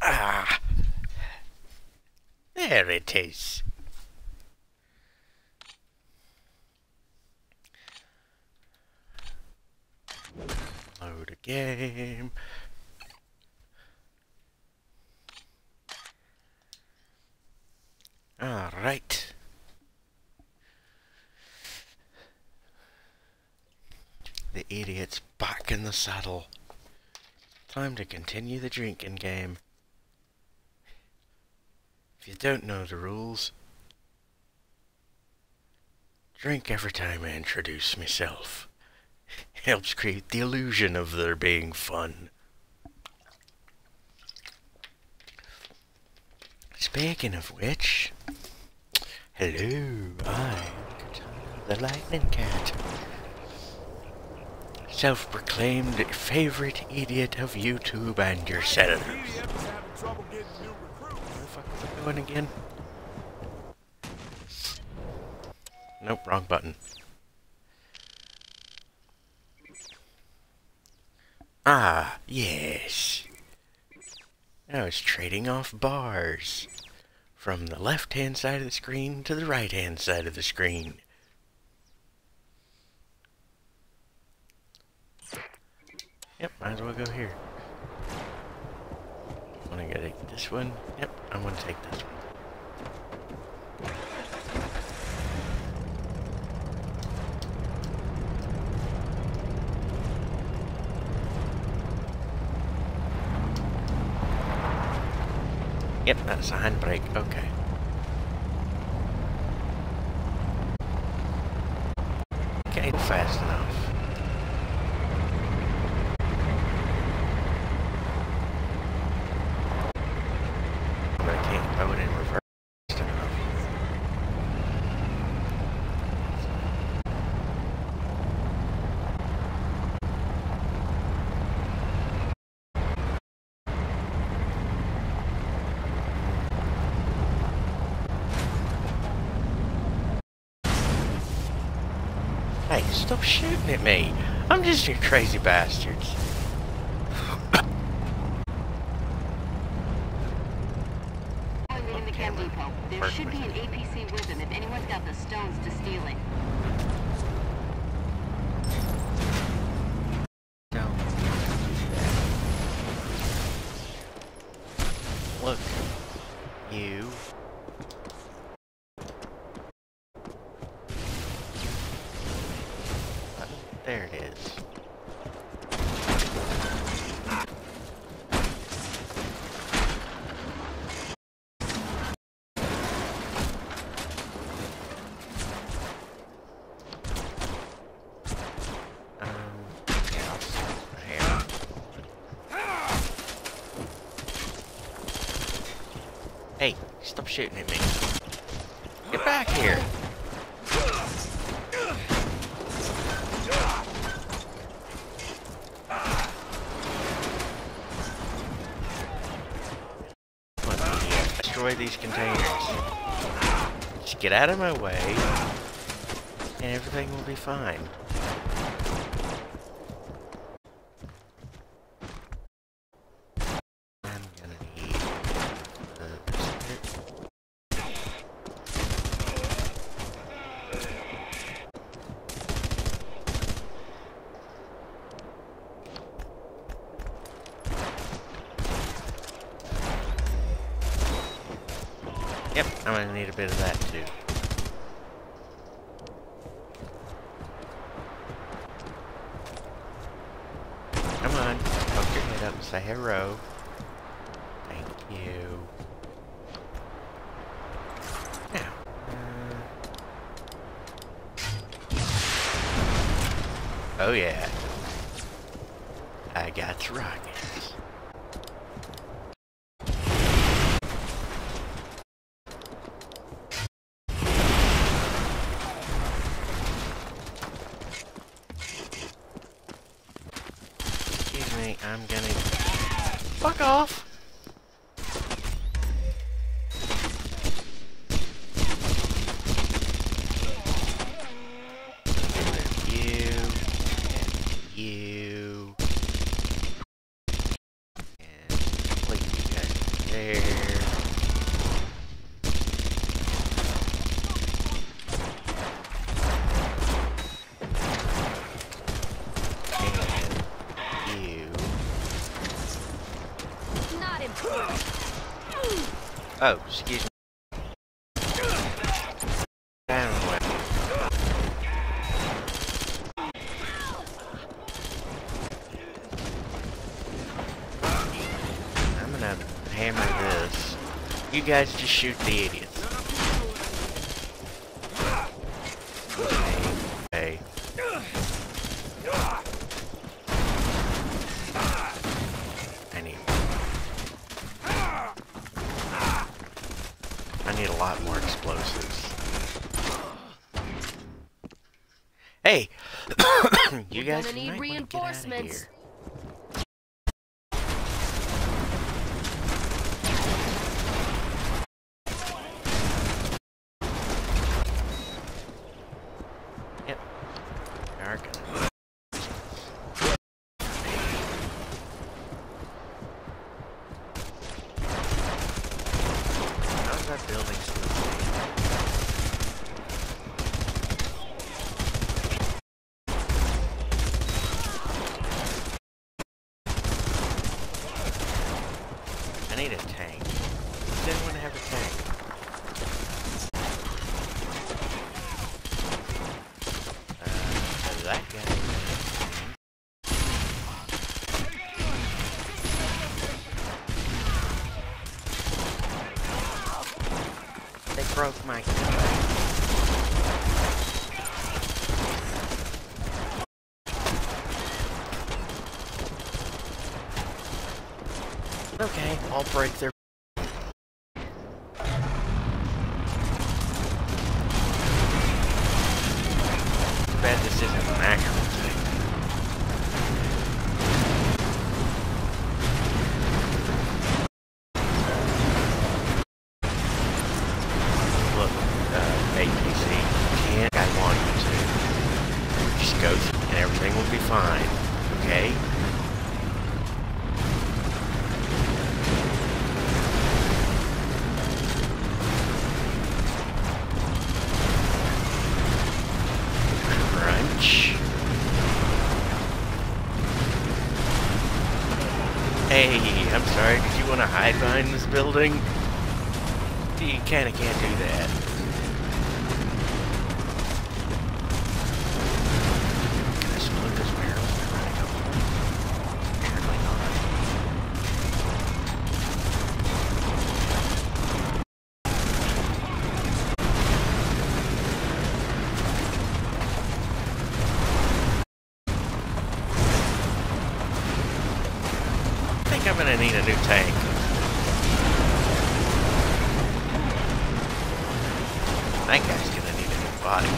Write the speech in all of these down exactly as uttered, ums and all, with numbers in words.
Ah, there it is. Load a game. All right. The idiot's back in the saddle. Time to continue the drinking game. If you don't know the rules, drink every time I introduce myself. Helps create the illusion of there being fun. Speaking of which, hello, I'm the Lightning Cat. Self-proclaimed favorite idiot of YouTube and your senators. Where the fuck was I going again? Nope, wrong button. Ah, yes. I was trading off bars from the left-hand side of the screen to the right-hand side of the screen. Yep, might as well go here. I'm gonna go take this one. Yep, I'm gonna take this one. Yep, that's a handbrake. Okay. Okay, fast enough. But I can't throw it in reverse fast enough. Hey, stop shooting at me! I'm just you crazy bastards. In the chem depot. There should be an A P C with him if anyone's got the stones to steal it. Don't look, you. There it is. Hey, stop shooting at me. Get back here. Destroy these containers. Just get out of my way, and everything will be fine. I'm gonna need the biscuit. Yep, I'm gonna need a bit of that too. Come on, poke your head up and say hello. Thank you. Now, uh... oh yeah, I got rockets. I'm gonna... Fuck off! You... And you... And... Please, you guys. there. And you. Not important. Oh, excuse me. Down way. I'm gonna hammer this. You guys just shoot the idiots. Okay. I need. I need a lot more explosives. Hey, you guys gonna need might wanna get out of reinforcements. here. Yep. They are gonna. How's that building still standing? I need a tank. Does anyone have a tank? Uh, that guy. They broke my gun. Okay, I'll break their. Too bad this isn't an actual thing. Look, uh, A P C, can't I want you to. Just go through and everything will be fine, okay? Crunch. Hey, I'm sorry, did you want to hide behind this building? You kinda can't do that. Can I explode this barrel? Right, go. Apparently not. I think I'm gonna need a new tank. That guy's gonna need a new body.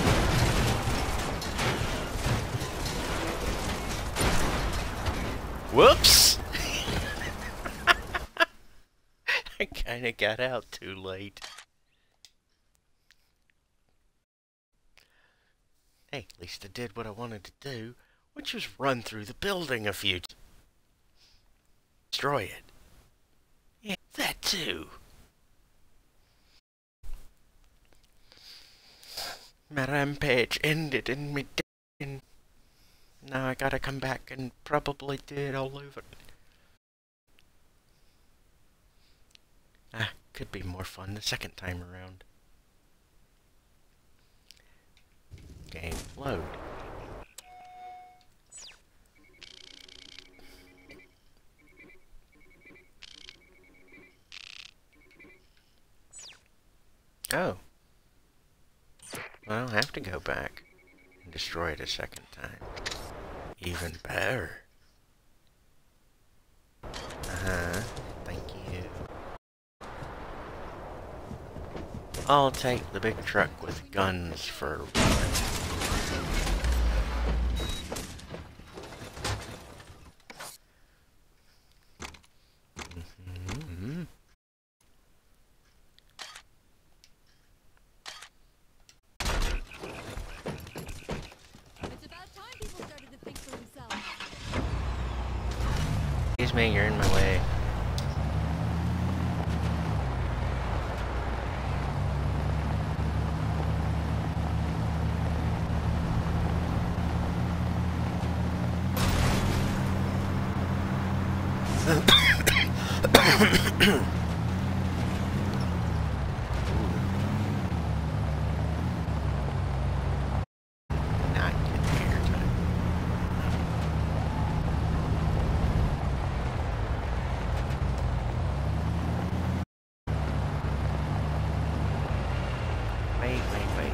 Whoops! I kinda got out too late. Hey, at least I did what I wanted to do, which was run through the building a few times. Destroy it. Yeah, that too. My rampage ended in me death, and now I gotta come back and probably do it all over. Ah, could be more fun the second time around. Game load. Oh. Well, I don't have to go back and destroy it a second time. Even better. Uh-huh. Thank you. I'll take the big truck with guns for... Mm-hmm. It's about time people started to think for themselves. Excuse me, you're in my way. Not get the airtime. Wait, wait, wait.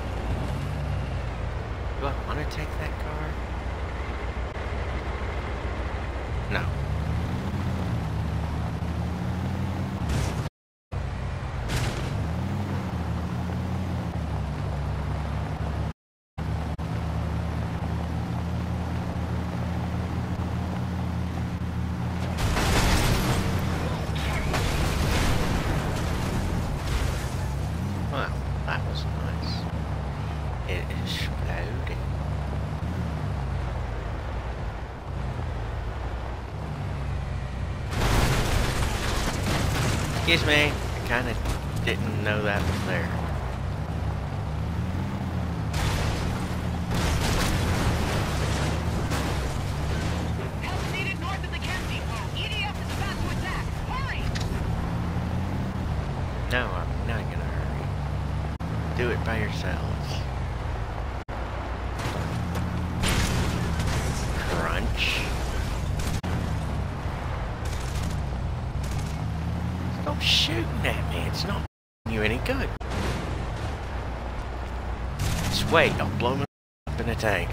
Do I want to take that car? No. Well, that was nice. It exploded. Excuse me, I kinda didn't know that was there. Help needed north of the chem depot. E D F is about to attack. Hurry! No, I'm not gonna hurry. Do it by yourselves. Crunch. Stop shooting at me. It's not you any good. Just wait. I'll blow my up in a tank.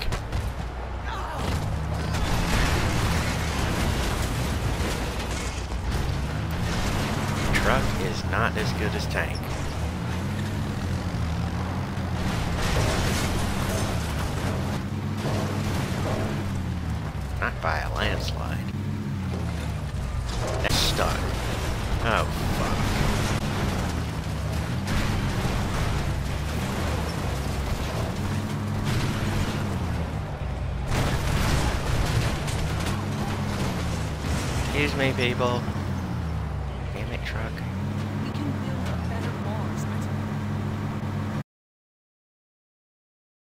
Truck is not as good as tank. Not by a landslide. That's stuck. Oh, fuck. Excuse me, people. Damn it, truck.